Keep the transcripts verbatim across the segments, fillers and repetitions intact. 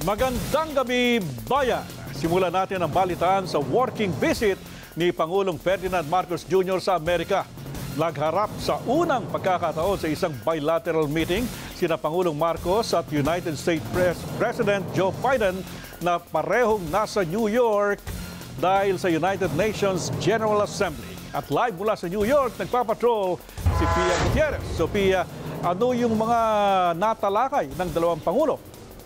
Magandang gabi, bayan! Simulan natin ang balitaan sa working visit ni Pangulong Ferdinand Marcos Junior sa Amerika. Nagharap sa unang pagkakataon sa isang bilateral meeting sina Pangulong Marcos at United States Pres President Joe Biden na parehong nasa New York dahil sa United Nations General Assembly. At live mula sa New York, nagpapatrol si Pia Gutierrez. So Pia, ano yung mga natalakay ng dalawang Pangulo?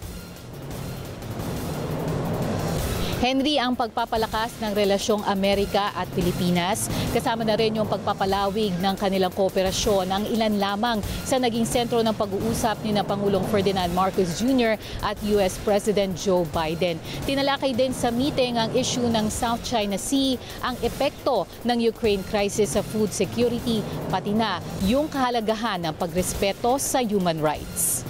Henry, ang pagpapalakas ng relasyong Amerika at Pilipinas, kasama na rin yung pagpapalawig ng kanilang kooperasyon, ang ilan lamang sa naging sentro ng pag-uusap ni na Pangulong Ferdinand Marcos Junior at U S President Joe Biden. Tinalakay din sa meeting ang issue ng South China Sea, ang epekto ng Ukraine crisis sa food security, pati na yung kahalagahan ng pagrespeto sa human rights.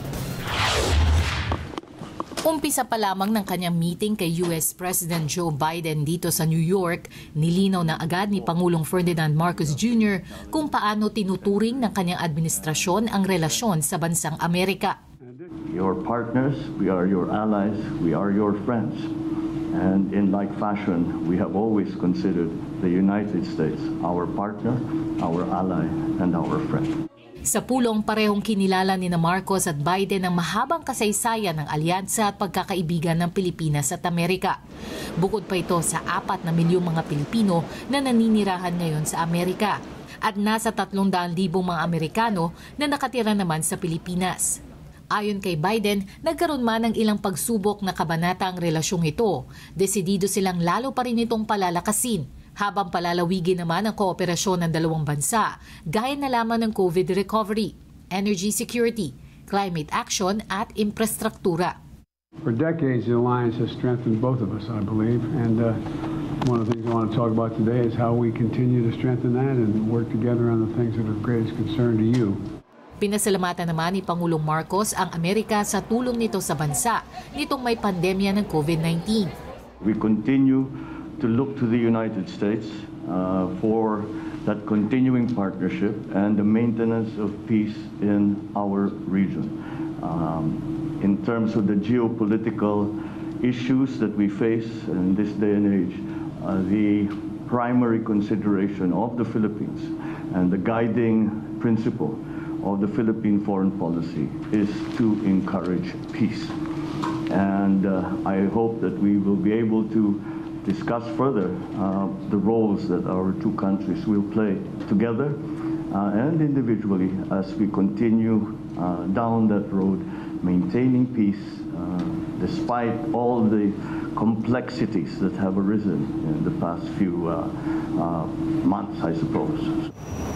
Umpisa pa lamang ng kanyang meeting kay U S President Joe Biden dito sa New York, nilinaw na agad ni Pangulong Ferdinand Marcos Junior kung paano tinuturing ng kanyang administrasyon ang relasyon sa bansang Amerika. Your partners, we are your allies, we are your friends. And in like fashion, we have always considered the United States our partner, our ally, and our friend. Sa pulong, parehong kinilala ni na Marcos at Biden ang mahabang kasaysayan ng alyansa at pagkakaibigan ng Pilipinas at Amerika. Bukod pa ito sa apat na milyong mga Pilipino na naninirahan ngayon sa Amerika at nasa tatlong daang libong mga Amerikano na nakatira naman sa Pilipinas. Ayon kay Biden, nagkaroon man ng ilang pagsubok na kabanata ang relasyong ito. Desidido silang lalo pa rin itong palalakasin, habang palalawigin naman ang kooperasyon ng dalawang bansa, gaya na lamang ng COVID recovery, energy security, climate action at infrastruktura. For decades, the alliance has strengthened both of us, I believe, and uh, one of the things I want to talk about today is how we continue to strengthen that and work together on the things that are of greatest concern to you. Pinasalamatan naman ni Pangulong Marcos ang Amerika sa tulong nito sa bansa nitong may pandemya ng COVID nineteen. We continue to look to the United States uh, for that continuing partnership and the maintenance of peace in our region. Um, in terms of the geopolitical issues that we face in this day and age, uh, the primary consideration of the Philippines and the guiding principle of the Philippine foreign policy is to encourage peace. And uh, I hope that we will be able to discuss further uh, the roles that our two countries will play together uh, and individually as we continue uh, down that road, maintaining peace uh, despite all the complexities that have arisen in the past few uh, uh, months, I suppose.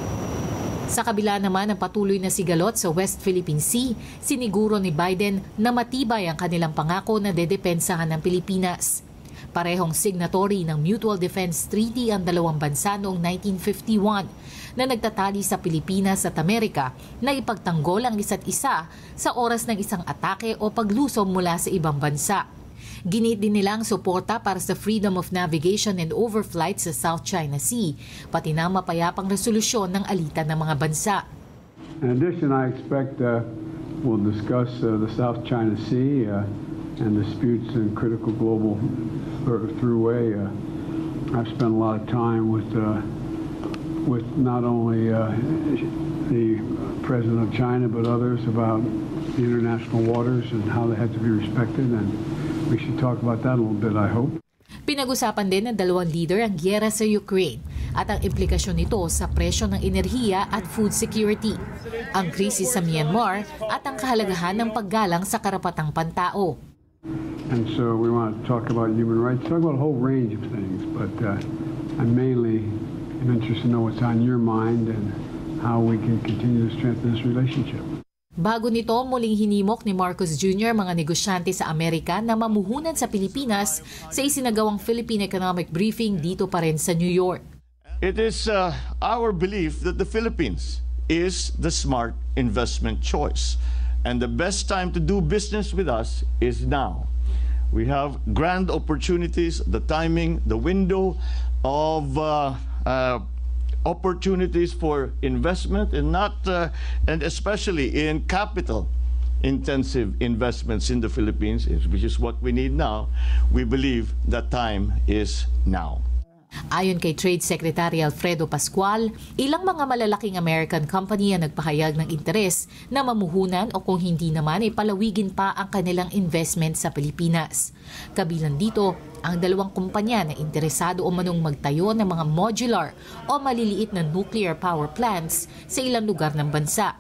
Sa kabila naman ng patuloy na sigalot sa West Philippine Sea, siniguro ni Biden na matibay ang kanilang pangako na dedepensahan ng Pilipinas. Parehong signatory ng Mutual Defense Treaty ang dalawang bansa noong nineteen fifty-one na nagtatali sa Pilipinas at Amerika na ipagtanggol ang isa't isa sa oras ng isang atake o paglusob mula sa ibang bansa. Ginit din nilang suporta para sa freedom of navigation and overflight sa South China Sea, pati na mapayapang resolusyon ng alitan ng mga bansa. In addition, I expect uh, we'll discuss uh, the South China Sea uh, and disputes in critical global throughway. Uh, I've spent a lot of time with uh, with not only uh, the President of China but others about the international waters and how they have to be respected, and we should talk about that a little bit, I hope. Pinag-usapan din ng dalawang leader ang giyera sa Ukraine at ang implikasyon nito sa presyo ng enerhiya at food security, ang krisis sa Myanmar at ang kahalagahan ng paggalang sa karapatang pantao. And so we want to talk about human rights, talk about a whole range of things, but uh, I'm mainly interested to know what's on your mind and how we can continue to strengthen this relationship. Bago nito, muling hinimok ni Marcos Junior mga negosyante sa Amerika na mamuhunan sa Pilipinas sa isinagawang Philippine Economic Briefing dito pa rin sa New York. It is uh, our belief that the Philippines is the smart investment choice. And the best time to do business with us is now. We have grand opportunities, the timing, the window of uh, uh, opportunities for investment, and not, uh, and especially in capital intensive investments in the Philippines, which is what we need now, we believe that time is now. Ayon kay Trade Secretary Alfredo Pascual, ilang mga malalaking American company ang nagpahayag ng interes na mamuhunan o kung hindi naman ay palawigin pa ang kanilang investment sa Pilipinas. Kabilang dito ang dalawang kumpanya na interesado o manong magtayo ng mga modular o maliliit na nuclear power plants sa ilang lugar ng bansa.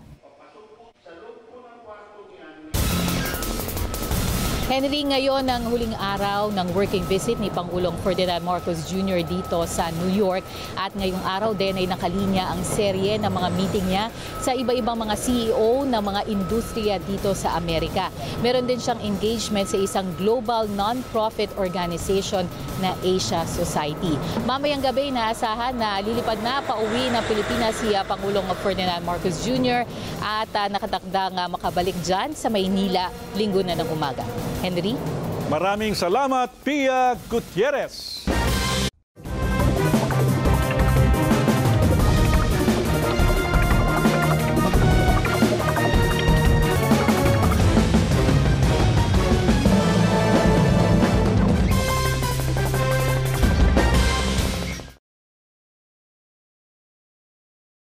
Henry, ngayon ang huling araw ng working visit ni Pangulong Ferdinand Marcos Junior dito sa New York at ngayong araw din ay nakalinya ang serye ng mga meeting niya sa iba-ibang mga C E O ng mga industriya dito sa Amerika. Meron din siyang engagement sa isang global non-profit organization na Asia Society. Mamayang gabi naasahan na lilipad na pauwi ng Pilipinas si Pangulong Ferdinand Marcos Junior at uh, nakatakdang uh, makabalik dyan sa Maynila linggo na ng umaga. Henry? Maraming salamat, Pia Gutierrez.